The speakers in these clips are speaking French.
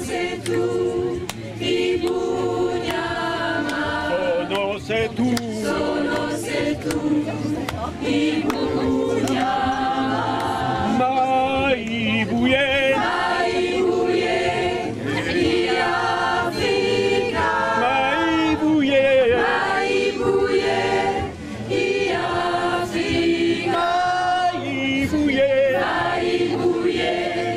c'est tout, Ibunyama. Sono c'est tout, Sono c'est tout, Ibunyama. Maibuye, Maibuye, Iafrika. Maibuye, Maibuye, Iafrika. Maibuye, Maibuye,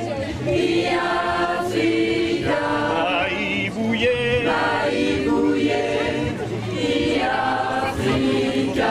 Iafrika. Maibuye, Maibuye, Iafrika.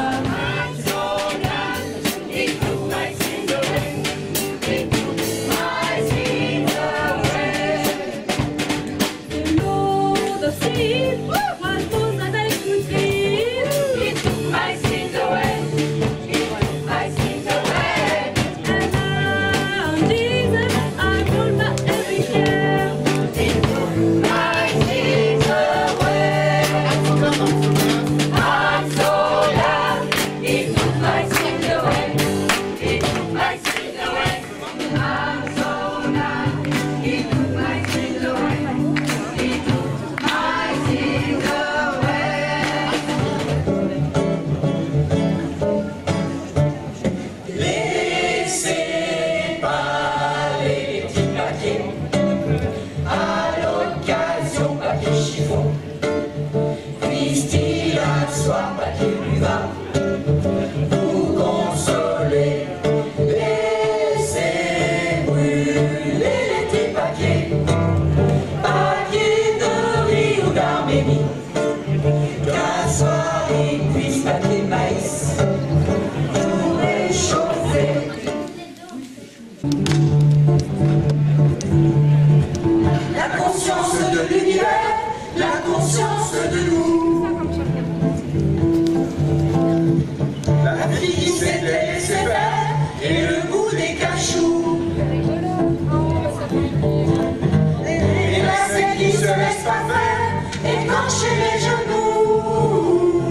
Soir papier plus bas, pour consoler, laissez brûler les petits papiers, papier de riz ou d'Arménie, cassoir et puis papier maïs, pour réchauffer. La conscience de l'univers, la conscience de nous. La vie qui s'était laissée faire et le goût des cachous. Les lacets qui se laissent pas faire, écorcher les genoux.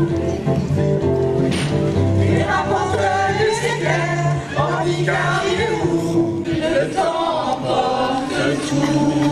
Les rapporteurs du éclairs, en dit qu'arrivez-vous, le temps emporte tout.